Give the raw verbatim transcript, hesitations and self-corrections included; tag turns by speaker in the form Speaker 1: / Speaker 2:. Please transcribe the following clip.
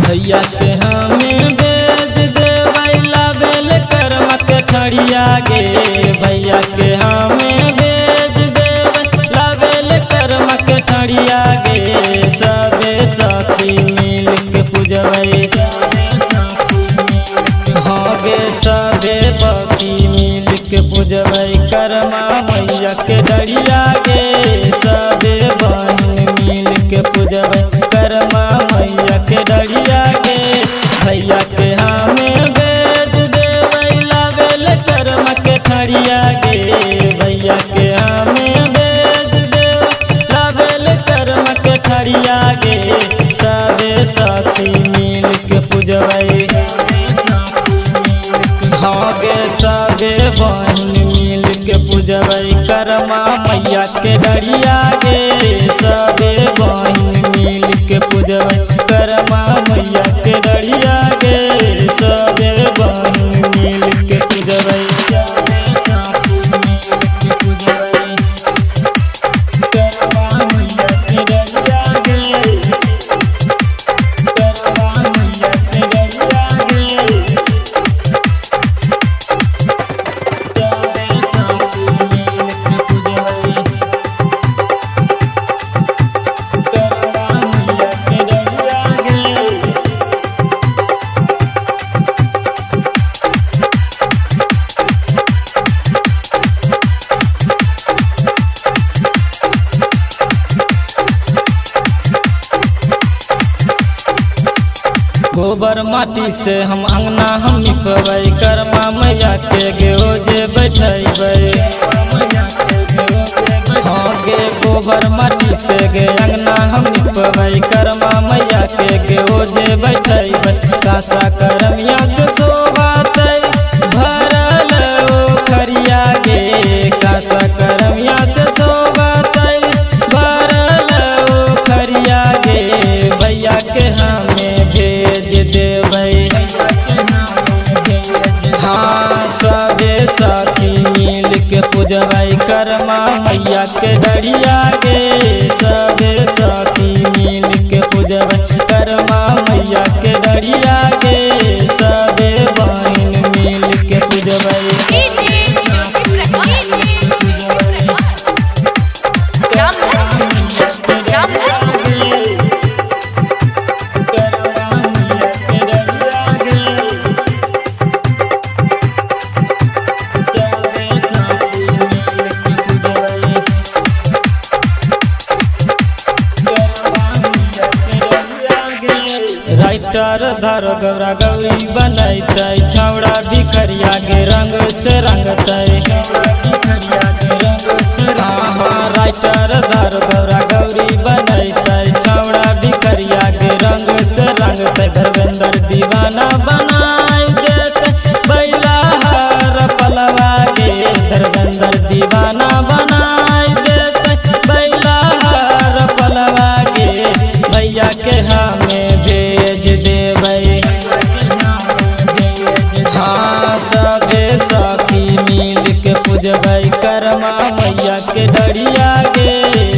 Speaker 1: भैया के हमें भेज देबै लाबेल कर्मा के ठड़िया गे। भैया के हमें भेज देबै लाबेल कर्मा के ठड़िया गे। सबे सखी मिल के पूजबै हाँ गे। सबे पखी मिल के पूजबै कर्मा मैया के डरिया गे। सबे बहन मिल के पूजबै कर्मा मैया के डरिया गे। भैया के हमें भेज देबै लाबेल कर्मा के ठड़िया गे। भैया के हमें भेज देबै लाबेल कर्मा के ठड़िया गे। सबे सखी मिल के पूजबै हाँ गे। सबे बहन मिल के पूजबै कर्मा मैया के डरिया गे। सबे बहन मिल के पूजबै कर्मा मैया के डरिया गे। सबे बहन मिल के पूजबै गोबर माटी से हम अंगना हम निपबै कर्मा मैया के गे जे बैठबै हाँ गे। गोबर माटी से गे अंगना हम निपबै कर्मा मैया के गे जे बैठबै। कासा करमिया से शोभातै भरल ओखरिया गे। कासा करमिया से शोभातै भरल ओखरिया गे। भैया के हमें भेज देबै हाँ। सबे सखी मिल के पूजबै कर्मा मैया के डरिया गे। सबे सखी मिल के पूजबै कर्मा मैया के डरिया गे। सबे बहन मिल के पूजबै राइटर धर गौरा गौरी बनैतै। छौड़ा भिखरिया के रंग से रंगतै हाँ हाँ। राइटर धर गौरा गौरी बनैतै। छौड़ा भिखरिया के रंग से रंगतै। धर्मेंद्र दीवाना बनाई देतै बैला हर पलवा गे। धर्मेंद्र दीवाना बनाई देतै बैला हर पलवा गे। भैया के हमें भेज देबै हाँ। सबे सखी मिल के पूजबै कर्मा मैया के डरिया गे।